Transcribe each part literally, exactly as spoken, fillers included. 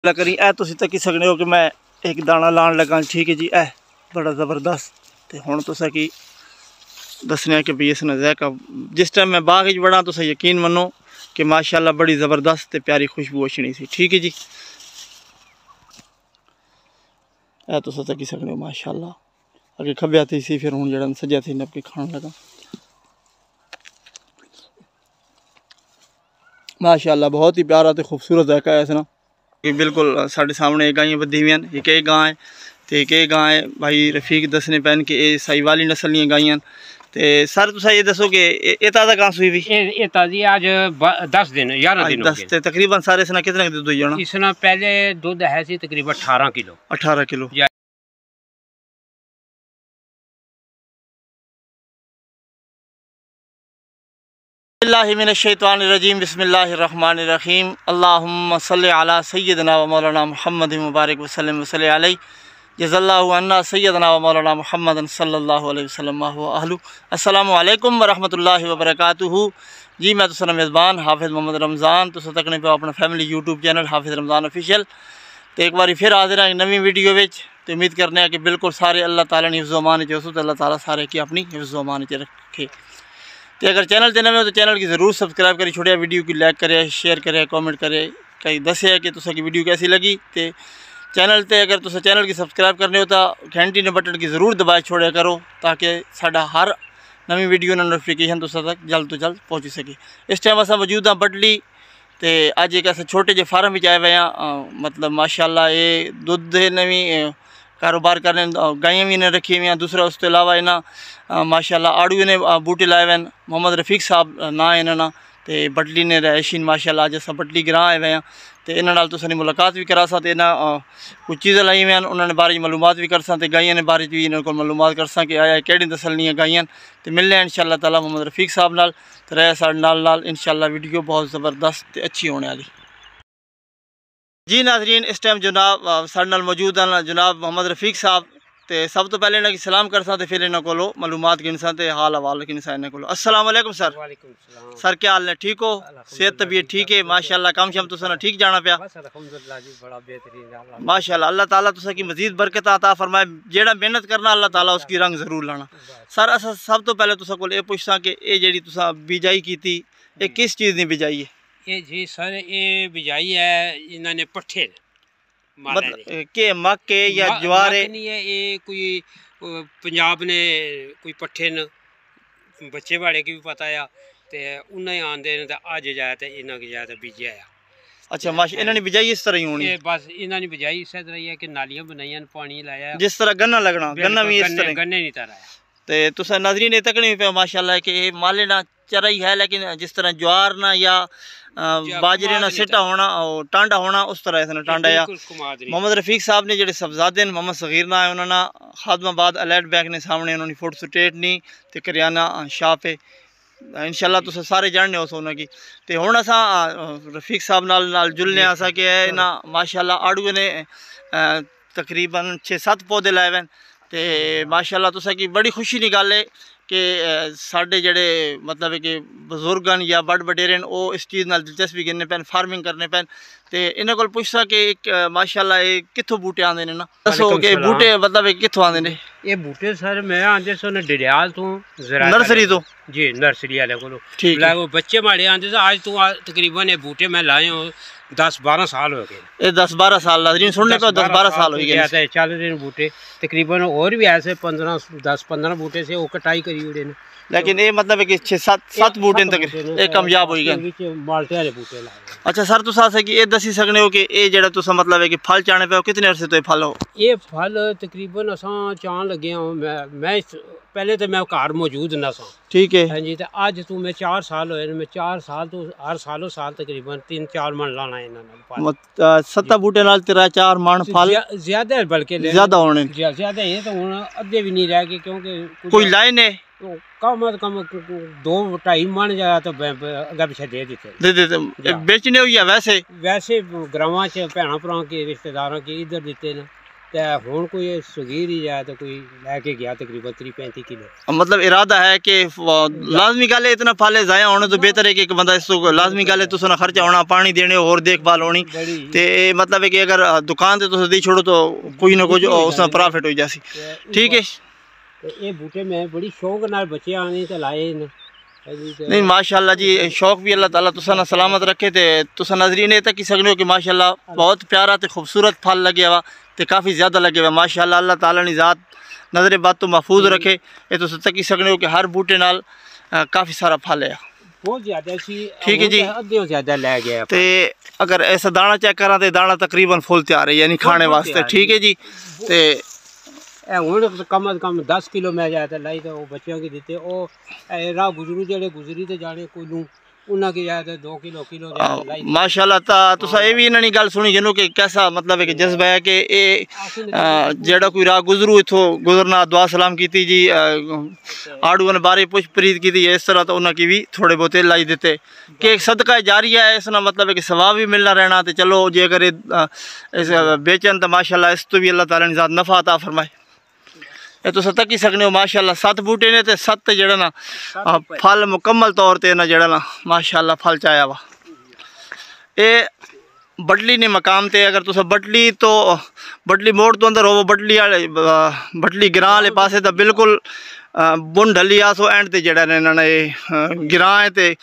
करी ए तुसीं तक्की सकने हो कि मैं एक दाना लान लगा। ठीक है जी, ए बड़ा ज़बरदस्त। तो हुण तुसें की दसने कि भी इस नज़ायका जिस टाइम मैं बाग बड़ा तुसें यकीन मनो कि माशाअल्लाह बड़ी ज़बरदस्त प्यारी खुशबू अछनी सी। ठीक है जी, ए तुसें तक्की सकने हो माशाअल्लाह। अगे खब्या थी सी, फिर हुण जेड़ा सज्जा थी नब के खान लगा। माशाअल्लाह बहुत ही प्यारा तो खूबसूरत जायका है इसना। बिल्कुल साढ़े सामने गायें बधी हुई हैं। एक एक गाय तो एक एक गाय भाई रफीक दसने पैन कि ये सही वाली नस्ल दियां गायें। तो सर तुसा ये दसो कि ये ताज़ा कहाँ सुई भी? ये ताज़ी आज दस दिन ग्यारह दिन दस ते तकरीबन सारे इसना कितने दूध हो जाना? इसना पहले दूध है सी तकरीबन अठारह किलो। अठारह किलो। बिस्मिल्लाहिर्रहमानिर्रहीम बिस्मिल्लाहिर्रहमानिर्रहीम अल्लाहुम्मा सल्लि अला सय्यिदना व मौलाना मुहम्मद मुबारक वसल्लम वसल्लि अलैहि जज़ल्लाहु अन्ना सय्यदना व मौलाना मुहम्मद सल्लल्लाहु अलैहि वसल्लम व अहलु। अस्सलामु अलैकुम व रहमतुल्लाहि व बरकातुहू। जी मैं तुसां मेज़बान हाफिज़ मोहम्मद रमज़ान तुसां तकने पे अपना फैमिली यूट्यूब चैनल हाफिज़ रमज़ान ऑफिशियल। तो एक बार फिर हाजिर हैं नवी वीडियो विच। तो उम्मीद करने कि बिल्कुल सारे अल्लाह ताला ने हिफ्ज़ अमान च हो तो अल्लाह ताला सारे की अपनी हिफ्ज़ अमान च रखे। तो अगर चैनल चैनल में तो चैनल की ज़रूर सब्सक्राइब करें, छोड़िया वीडियो की लाइक करें, शेयर करें, कमेंट करें, कहीं दसे कि तुसा की वीडियो कैसी लगी। तो चैनल ते अगर तुसा चैनल की सब्सक्राइब करने हो तो घंटी ने बटन की ज़रूर दबाए छोड़िया करो ताकि साडा हर नवी वीडियो का नोटिफिकेशन तुसा तक जल्द तो जल्द पहुँच सके। इस टाइम अस मौजूद हाँ बटली। तो अज एक अस छोटे जे फार्म में आए हुए हैं। मतलब माशाअल्लाह ये दुध ने भी कारोबार करने गायें भी इन्हें रखी हुई हैं। दूसरा उसके अलावा इन्हें माशाअल्लाह आड़ू ने बूटे लाए हुए हैं। मोहम्मद रफीक साहब ना इन्होंने तो बटली ने रैशीन माशाअल्लाह अज अस बटली ग्रां आए हुए हैं। तो इन्होंने तुसां मुलाकात भी करा सा तो इन्हें कुछ चीज़ें लाई हुई हैं उन्होंने बारे मालूमात भी कर सा तो गायें ने बारे भी इन्होंने को मालूमात कर सा कि आया केड़ी नस्ल दी गायें। तो मिलने हैं इंशाअल्लाह ताला मोहम्मद रफीक साहब नाल। तो रहे साढ़े नाल नाल इंशाअल्लाह वीडियो बहुत ज़बरदस्त अच्छी होने वाली। जी नाज़रीन इस टाइम जनाब साढ़े नाल मौजूद हैं जनाब मोहम्मद रफीक साहब। तो सब तो पहले इन्हें सलाम कर सा फिर इन्हों को मालूमात गिन सा हाल हवाल गिन सा इन्हों को। अस्सलाम वालेकुम सर। वालेकुम सलाम। सर क्या हाल है? ठीक हो? सेहत तबीयत ठीक है? माशाअल्लाह काम शम तुसा ठीक जाना पाया? अल्हम्दुलिल्लाह जी बड़ा बेहतरीन माशाअल्लाह। अल्लाह ताला तुसा की मजीद बरकत अता फरमाए। जेड़ा मेहनत करना अल्लाह ताला उसकी रंग जरूर लाना। सर अस सब तो पहले तुसा को पुछसा कि ये जेड़ी तुसा बिजाई की थी ये किस चीज़ की बिजाई है? ये जी सर ये बिजाई है इन्होंने पट्ठे मतलब के मक्के या ज्वार है? नहीं है ये कोई पंजाब ने कोई पट्ठे न बच्चे वाले की भी पता है तो उन्हें आंदे ने अज जाए तो इन्हों की जाए तो बीजा है। अच्छा माशा इन्होंने बिजाई इस तरह ही होनी है? बस इन्होंने बिजाई इस तरह ही है कि नालियां बनाई पानी लाया जिस तरह गन्ना लगना गन्ना भी इस तरह गन्ने नहीं तरह है। तो तुसा नाज़रीन ये तकनी पे माशाअल्लाह कि माले ना चराई है लेकिन जिस तरह ज्वार ना या बाजरे ना सिटा होना और टांडा होना उस तरह इसने टांडा या। मोहम्मद रफीक साहब ने जेडे सब्जादे मोहम्मद सगीर ना है उन्होंने खादमाबाद अलर्ट बैंक ने सामने उन्होंने फूड स्टेट नहीं तो करियाना शॉप है इंशाअल्लाह तुस सारे जानने हो सोना की। तो हुण असा रफीक साहब नाल नाल जुलने असा कि ना माशाअल्लाह आड़ू ने तकरीबन छे सत्त पौधे लाए हुए। तो माशाअल्लाह तुसा की बड़ी खुशी की गल है कि साढ़े जेडे मतलब कि बजुर्ग हैं या बड़ वडेरे वो इस चीज़ नाल दिलचस्पी गिनने पैन फार्मिंग करने पैन। तो इन्हों को पुछसा कि माशाअल्लाह ये कितों बूटे आते हैं ना दसो कि बूटे मतलब कितों आते हैं? ये बूटे सर मैं आते सन डडियाल तो नर्सरी तो जी नर्सरी वाले को ठीक वो बच्चे माड़े आते आज तो तकरीबन ये बूटे मैं लाए हो दस बारह साल हो गए। ये दस बारह साल नाज़रीन सुनने को दस बारह साल हो गए चल रहे बूटे तकरीबन और भी ऐसे पंद्रह दस पंद्रह बूटे से वो कटाई करी उड़े ने लेकिन ये मतलब कि छे सत्त सत्त बूटे तक ये कामयाब हो गए माल्टे वाले बूटे लाए। अच्छा सर तुस अस ये दसी सकने हो कि ये जेड़ा तुसा मतलब है कि फल चाने पे कितने अरसे तो ये फल हो? ये फल तकरीबन असा चान लगे हूँ मैं मैं पहले तो मैं घर मौजूद ना सा ठीक है हाँ जी। तो अज तू मैं चार साल होए मैं चार साल तो हर सालों साल तकरीबन तीन चार मन लाना इन्होंने सत्ता बूटे नाल तेरा चार मन फल ज्यादा है बल्कि ज्यादा होने ज्यादा ये तो हुण अद्धे भी नहीं रह गए क्योंकि कोई लाए ने कम अज कम दो ढाई मन जाया तो अगर पिछे दे देते दे देते बेचने हो या वैसे वैसे ग्रामां च भैन भरा के रिश्तेदारों के इधर दिते ने ਤੇ ਹੁਣ ਕੋਈ ਸਗੀਰ ਹੀ ਆ ਤੇ ਕੋਈ ਲੈ ਕੇ ਗਿਆ तकरीबन तीस पैंतीस किलो। मतलब इरादा है कि लाजमी गल है इतना फल ज़ाया होने तो बेहतर है कि एक बंदा इसको लाजमी गल है तुस ना खर्चा होना पानी देने और देखभाल होनी ते मतलब है कि अगर दुकान से तुस दी छोड़ो तो कोई ना कुछ उसमें प्रॉफिट हो जासी। ठीक है ये बूटे में बड़ी शौक नाल बच्चे आने ते लाए न। नहीं माशाल्लाह जी शौक भी अल्लाह ताला तुसा ना सलामत रखे ते तुसा नजरीन तक की सकने हो कि माशाल्लाह बहुत प्यारा ते खूबसूरत फल लगे हुआ ते काफ़ी ज़्यादा लगे हुआ माशाल्लाह अल्लाह ताला ने ज़ात नज़र बात तो महफूज रखे। ये तो तक की सकने हो कि हर बूटे नाल काफ़ी सारा फल है बहुत ज़्यादा सी। ठीक है जी अद्धे ज़्यादा ले गया ते अगर ऐसा दाना चेक करा तो दाना तकरीबन फुल तैयार है यानी खाने वास्ते। ठीक है जी ते हूँ कम अज कम दस किलो मैं जाए लाई तो वो बच्चों की दिते वो राह गुजरू जेड़े गुजरी तो जाने कोलू उन्हें की जाए तो दो किलो किलो माशाल्लाह ता तुसा ये भी इन्होंने गल सुनी जिन्हों कि कैसा मतलब है कि जज्बा है कि ये जेड़ा कोई राह गुजरू इथों गुजरना दुआ सलाम की जी आड़ू ने बारे पुछ प्रीत की इस तरह तो उन्होंने की भी थोड़े बहुत लाई देते कि एक सदका जारी है इसना मतलब है कि सवाब भी मिलना रहना तो चलो जे अगर इस बेचन तो माशाल्लाह इस तो भी अल्लाह ताला ने ज़्यादा नफ़ा अता फरमाए। ये तो तक ही सकने हो माशाल्लाह सत्त बूटे ने ते सत्त जेड़ा ना फल मुकम्मल तौर ते ना जेड़ा ना माशाल्लाह फल चाया वा। ये बटली ने मकाम ते अगर तुस बटली तो बटली मोड़ तो अंदर हो बटली वाले बटली गिरां वाले पासे तो बिल्कुल बुन ढली आसो एंड ते जेड़ा ने इन्होंने गिरां है ते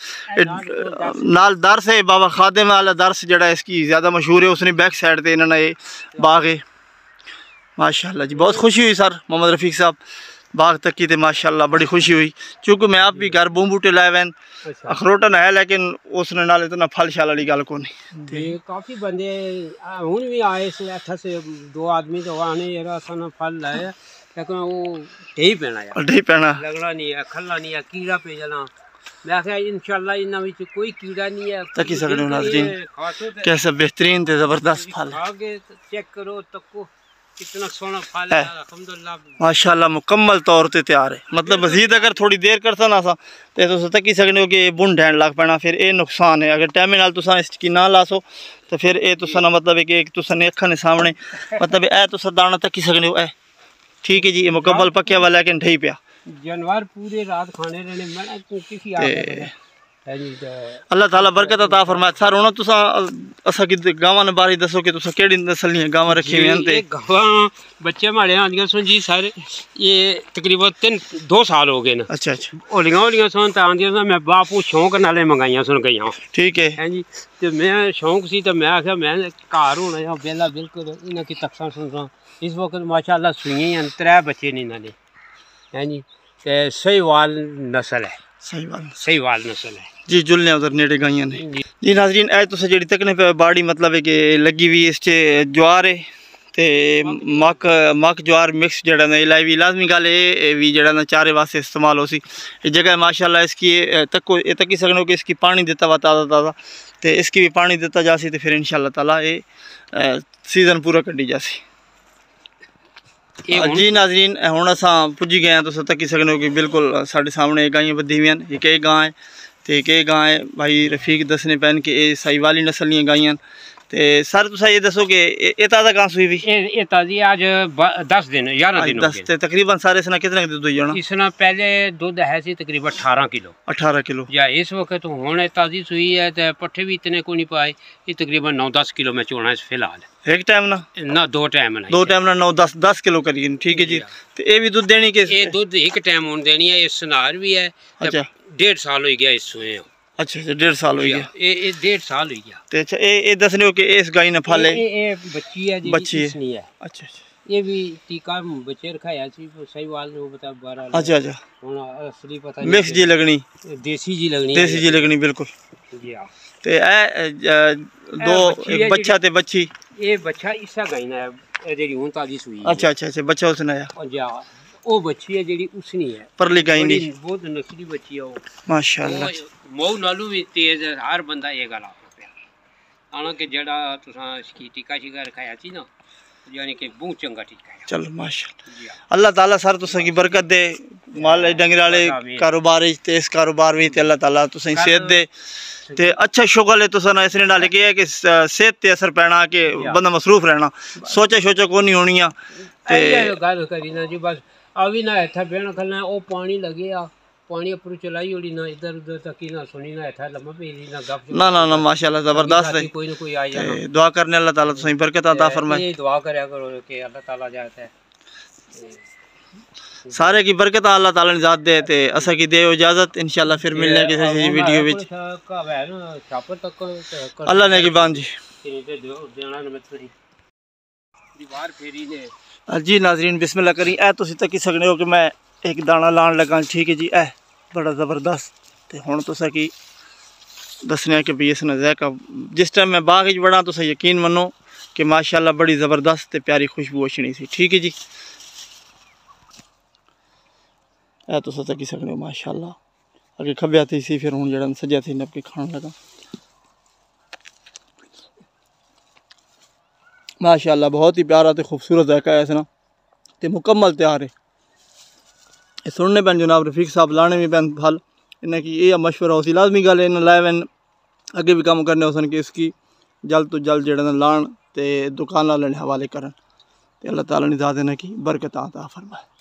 नाल दरस है बाबा खादिम वाला दरस जेड़ा इसकी ज़्यादा मशहूर है उसने बैक साइड ते इन्होंने बाग है माशाल्लाह जी। बहुत खुशी हुई सर मोहम्मद रफ़ीक साहब बाग तक की थे माशाल्लाह बड़ी खुशी हुई क्योंकि मैं आप भी घर बूम बूटे लाए वैन अखरोटन है लेकिन उसने नाल इतना फल शाल वाली गल को नहीं। काफ़ी बंदे हूँ भी आए इस से दो आदमी तो आने यार फल लाए लेकिन वो ढेई पैना यार ढेई पैना लगना नहीं है खला नहीं है कीड़ा पे जाना मैं आख्या इंशाल्लाह इन्हां विच कोई कीड़ा नहीं है तकी सकने नाज़रीन कैसा बेहतरीन ते ज़बरदस्त फल आगे चेक करो तको कितना सोना फल है अल्हम्दुलिल्लाह माशाल्लाह मुकम्मल तौर पे तैयार है। मतलब मजीद अगर थोड़ी देर करता ना सा तो तुस तकी सकने हो कि बुन ढैन लग पैना फिर ये नुकसान है अगर टाइम नाल तुसा इसकी ना लासो तो फिर ये तुसा ना मतलब है कि तुसा ने अखा ने सामने मतलब ए तुसा दाना तकी सकने हो ए। ठीक है जी ये मुकम्मल पक्या वाला लेकिन ढई पिया जानवर पूरे रात खाने रहने मैं किसी आ अल्लाह ताला बरकत अता फरमाए। सर हुण तुसा असा की गावां ने बारे दसो कि तुसा केड़ी नस्ल दी गावां रखी हुई हैं ते गावां बच्चे माड़े आंदियां सुन जी सर ये तकरीबन तीन दो साल हो गए न। अच्छा अच्छा होलियां होलियां सुन तो आंदियां सुन मैं बापू शौक नाले मंगाइयां सुन गईयां। ठीक है हैं जी ते मैं शौक सी तो मैं आख्या मैं घर होना या बेला बिल्कुल इन्हां की तकसा सुन इस वक्त माशाल्लाह सुइयां त्रै बच्चे ने इन्हां दे हैं जी ते सहीवाल नस्ल है सहीवाल सहीवाल नस्ल है जी जुलने उधर नेड़े गाइयां ने जी नाज़रीन ए तुस जेड़ी तकने पे बाड़ी मतलब है कि लगी हुई इस ज्वार है ते मक मक ज्वार मिक्स जड़ा ना लाई भी लाजमी गल ये भी जड़ा ना चारे वास्ते इस्तेमाल हो सी जगह माशाल्लाह इसकी तक ये तक ही सकने कि इसकी पानी देता हुआ ताज़ा ताज़ा तो इसकी भी पानी देता जासी तो फिर इंशाल्लाह ताला ये सीजन पूरा कड्डी जासी। जी नाज़रीन हुण असां पुजी गए हैं तुस तकी सकने कि बिल्कुल साढ़े सामने गाइयां बधी हुई हैं एक एक गां है तो एक एक गां है भाई रफीक दसने पैन कि ये साहीवाली नस्ल दियां गाइयां ते सर तुसा ये दसो कि ये ताज़ा गां सूई भी ये ताज़ी आज दस दिन ग्यारह दिन दस ते तकरीबन सारे इसना कितना दूध होई जाना इसना पहले दूध है सी तकरीबन अठारह किलो अठारह किलो या इस वक्त हुण ताज़ी सूई है तो पट्ठे भी इतने को नहीं पाए ये तकरीबन नौ दस किलो में चोना इस फिलहाल एक टाइम ना ना दो टाइम ना दो टाइम ना नौ दस दस किलो करिए। ठीक है जी तो ये भी दूध देनी कि ये दूध एक टाइम हुण देनी है ये सनार भी है। अच्छा डेढ़ साल हो गया इस सूए अच्छा अच्छा डेढ़ साल हो गया ये ये डेढ़ साल हो गया ते अच्छा ये ये दसने हो कि इस गाय ने फल है ये बच्ची है जी बच्ची नहीं है। अच्छा अच्छा ये भी टीका बच्चे रखाया सी सहीवाल ने बता बारह अच्छा अच्छा हुण असली पता मिक्स जी लगनी देसी जी लगनी देसी जी लगनी बिल्कुल जी हां ते ए दो एक बच्चा ते बच्ची ये बच्चा इसा गाय ना है जेडी हुण ताजी सूई अच्छा अच्छा अच्छा बच्चा उसने आया जी हां वो बच्ची है जेडी उसनी है परली गाय नहीं बहुत नस्ली बच्ची है वो माशाल्लाह मऊ नालू भी तेज है हर बंदा ये गल आखदा पिया हालांकि जेड़ा तुसां इसकी टीका शिका रखाया सी ना यानी कि बहुत चंगा ठीक है। चलो माशाअल्लाह, अल्लाह ताला सर तुसें की बरकत दे, माल डंगर वाले कारोबार ते इस कारोबार भी ते अल्लाह ताला तुसें सेहत दे ते अच्छा शुगल है तुसें ना इसने डाले कि है कि सेहत ते असर पैना कि बंदा मसरूफ रहना, सोचा सोचा को नहीं होनी ते गल करी ना जी बस अभी ना इत्थे बेहना खलना ओ पानी लगे आ पानी उपर चलाई ओड़ी ना इधर उधर तक ना सुनी ना इत्थे लम्मा पेरी ना गप ना ना ना माशाअल्लाह जबरदस्त है। कोई ना कोई आ जाना, दुआ करने अल्लाह ताला तुसें बरकत अता फरमाए, ये दुआ करया करो कि अल्लाह ताला जाता है सारे की बरकत अल्लाह ताला ने ज़ात दे ते असा की दे इजाजत, इंशाल्लाह फिर मिलने किसी वीडियो विच अल्लाह ने की बांध जी दीवार फेरी ने। जी नाजरीन बिस्मिल्लाह करी ए तुसीं तकी सकने हो कि मैं एक दाना लान लगा, ठीक है जी, ए बड़ा ज़बरदस्त ते हुण तुसें की दसने कि भी इस नज़ायका जिस टाइम मैं बाग च बड़ा तुसें यकीन मनो कि माशाअल्लाह बड़ी ज़बरदस्त ते प्यारी खुशबू अछनी सी, ठीक है जी। ए तुस तकी सकने हो माशाअल्लाह, अगे खब्बे हत्थ सी फिर हुण जेड़ा सज्जे हत्थ नप के खान लगा माशाअल्लाह, बहुत ही प्यारा तो खूबसूरत जायका है इसना ते मुकम्मल तैयार है। ये सुनने पैन जनाब रफीक साहब लाने भी पैन फल इन्हें की ये मशवरा हो सी लाजमी गल इन लाए वैन अगे भी काम करने हो सन कि इसकी जल्द तो जल्द जेड़ा लान ते दुकान वाले हवाले करन ते अल्लाह ताला ने ज़ात इन्हें की बरकत अता फरमाए।